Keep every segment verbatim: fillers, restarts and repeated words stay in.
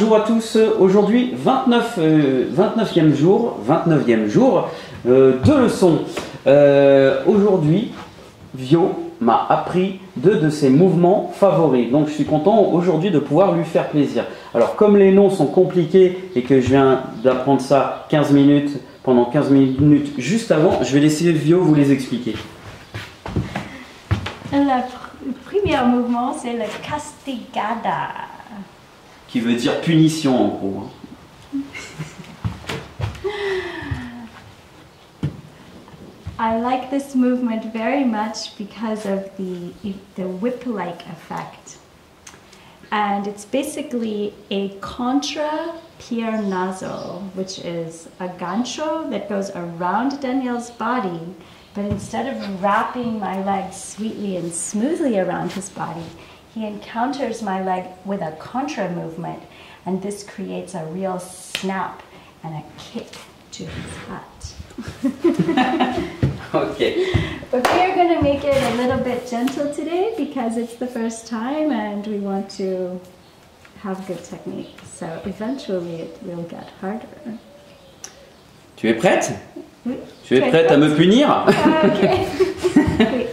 bonjour à tous. Aujourd'hui, vingt-neuf, euh, vingt-neuvième jour, vingt-neuvième jour euh, de leçon. Euh, Aujourd'hui, Vio m'a appris deux de ses mouvements favoris. Donc, je suis content aujourd'hui de pouvoir lui faire plaisir. Alors, comme les noms sont compliqués et que je viens d'apprendre ça quinze minutes, pendant quinze minutes juste avant, je vais laisser Vio vous les expliquer. Le premier mouvement, c'est le castigada. Qui veut dire punition en gros. I like this movement very much because of the, the whip-like effect. And it's basically a contra piernazo, which is a gancho that goes around Daniel's body, but instead of wrapping my leg sweetly and smoothly around his body, he encounters my leg with a contra movement, and this creates a real snap and a kick to his hat. Okay. But we're going to make it a little bit gentle today because it's the first time and we want to have good technique. So eventually it will get harder. Tu es prête? Oui. Tu es prête à me punir? Ah, ok. Oui.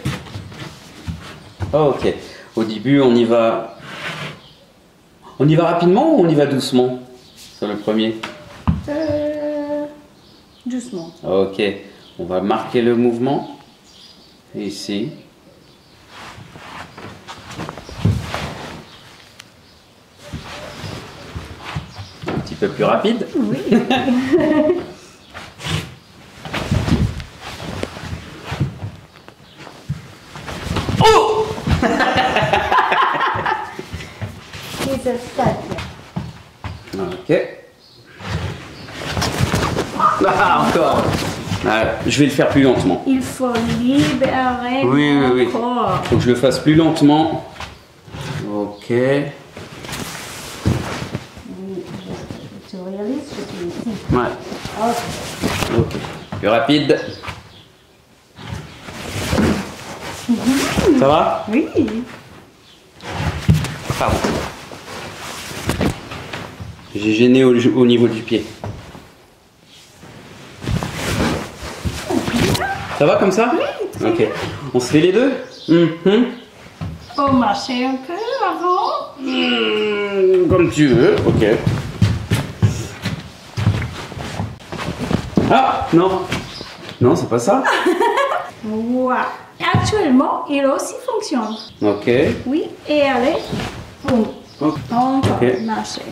Ok. Au début, on y va. On y va rapidement ou on y va doucement sur le premier? Euh, doucement. Ok. On va marquer le mouvement. Ici. Un petit peu plus rapide. Oui. Oh! He's a stud. Ok. Ah, encore. Ah, je vais le faire plus lentement. Il faut libérer Oui, mon oui, oui. corps. Faut que je le fasse plus lentement. Ok. Oui, je, tu réalises, je suis ici. Ouais. Ok. Ok. Plus rapide. Ça va? Oui. Pardon. J'ai gêné au, au niveau du pied. Ça va comme ça? Oui, très Ok. bien. On se fait les deux? Mhm. Faut marcher un peu avant. Mmh, comme tu veux. Ok. Ah, non. Non, c'est pas ça. Wow. Actuellement, il aussi fonctionne. Ok. Oui, et allez. Boum. Ok. Encore Ok. marcher.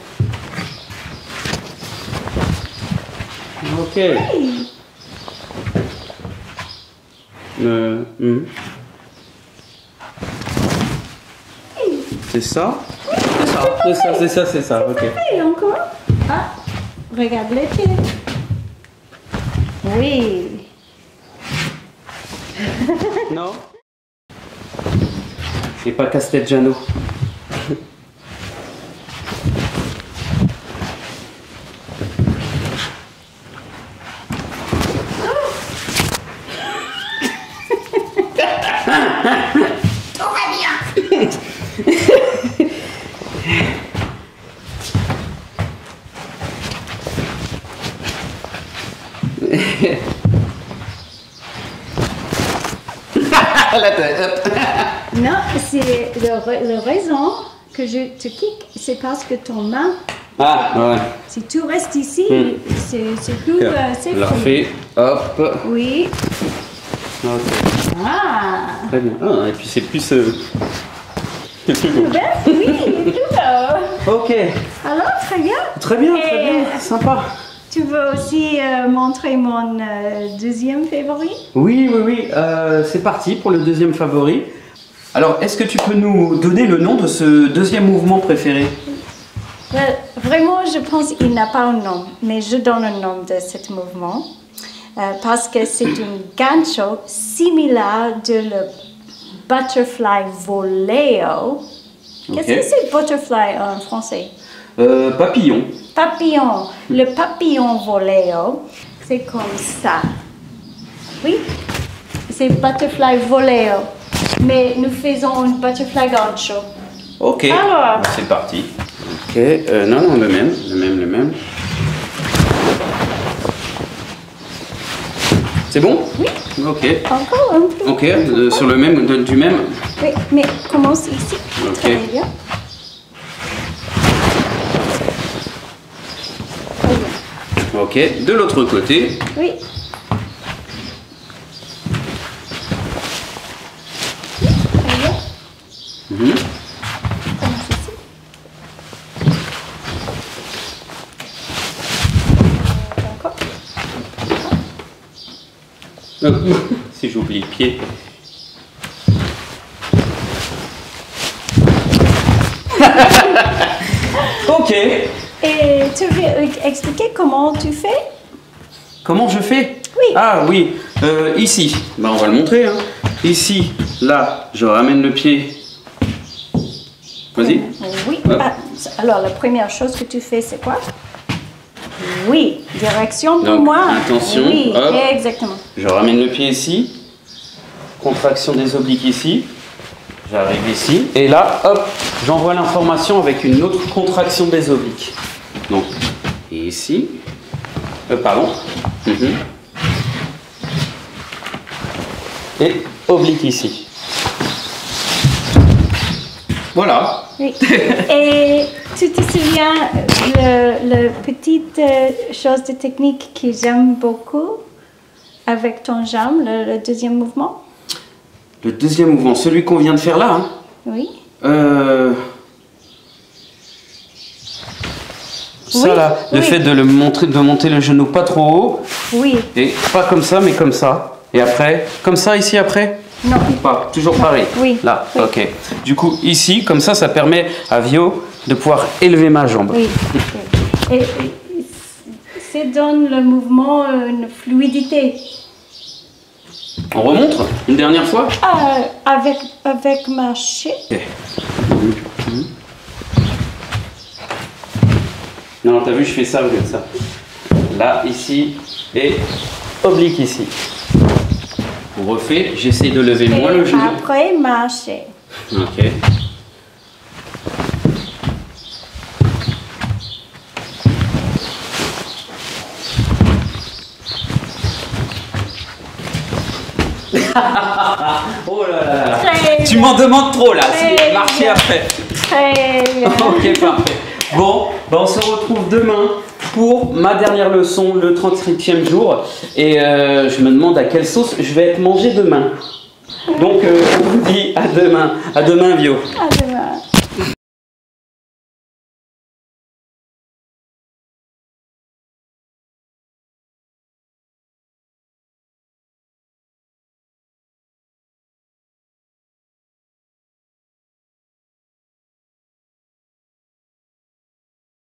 Ok. Oui. Euh, hmm. Oui. C'est ça? C'est ça, c'est ça, c'est ça, c'est ça. Ok. Et encore. Ah, regarde les pieds. Oui. Non? C'est pas Castelgiano. Tout va bien. La tête. Non, c'est le, le raison que je te kick, c'est parce que ton main, Ah, ouais. si tu restes ici, Hmm. c'est c'est plus euh, c'est On la free. refait. Hop. Oui. Ok. Ah. Très bien. Ah, et puis c'est plus. Euh... Tout bien? Oui, tout va. Ok. Alors, très bien. Très bien, Et très bien. Sympa. Tu veux aussi euh, montrer mon euh, deuxième favori? Oui, oui, oui. Euh, c'est parti pour le deuxième favori. Alors, est-ce que tu peux nous donner le nom de ce deuxième mouvement préféré? Well, vraiment, je pense qu'il n'a pas un nom, mais je donne un nom de ce mouvement euh, parce que c'est un gancho similaire de le butterfly voleo. Qu'est-ce Ok. que c'est butterfly en français? Euh, papillon. Papillon. Le papillon voleo, c'est comme ça. Oui, c'est butterfly voleo. Mais nous faisons un butterfly gancho. Ok. Alors. C'est parti. Ok, euh, non, non, le même, le même, le même. C'est bon? Oui. Ok. Encore un peu. Ok, euh, sur le même, de- du même. Oui, mais commence ici. Ok. Très bien. Très bien. Ok, de l'autre côté. Oui. Très bien. Mhm. Commence ici. Encore. Euh, si j'oublie le pied. Ok. Et tu veux expliquer comment tu fais? Comment je fais? Oui. Ah oui, euh, ici. Bah, on va le montrer. Hein. Ici, là, je ramène le pied. Vas-y. Oui. Hop. Ah, alors, la première chose que tu fais, c'est quoi? Oui. Direction pour Donc, moi. intention, Oui, hop. exactement. Je ramène le pied ici. Contraction des obliques ici. J'arrive ici. Et là, hop, j'envoie l'information avec une autre contraction des obliques. Donc, ici. Euh, pardon. Mhm. Et oblique ici. Voilà. Oui. Et tu te souviens le, le petite euh, chose de technique que j'aime beaucoup avec ton jambe, le, le deuxième mouvement? Le deuxième mouvement, celui qu'on vient de faire là. Hein. Oui. Euh... Ça Oui, là, le oui. fait de le montrer, de monter le genou pas trop haut. Oui. Et pas comme ça, mais comme ça. Et après, comme ça ici après? Non. Pas, toujours pareil. Oui. Là, Oui. ok. Du coup, ici, comme ça, ça permet à Vio de pouvoir élever ma jambe. Oui. Et, et ça donne le mouvement une fluidité. On remontre une dernière fois? Ah, avec, avec marcher. Ok. Mhm. Non, t'as vu, je fais ça au lieu de ça. Là, ici, et oblique ici. On refait, j'essaie de lever moins le Et genou. après marcher. Ok. Oh là là là. Très Tu bien. m'en demandes trop là, Très c'est marcher bien. après. Très bien. Ok, parfait. Bon, ben on se retrouve demain pour ma dernière leçon, le trente-huitième jour. Et euh, je me demande à quelle sauce je vais être mangé demain. Donc, euh, on vous dit à demain. À demain, Vio. À demain.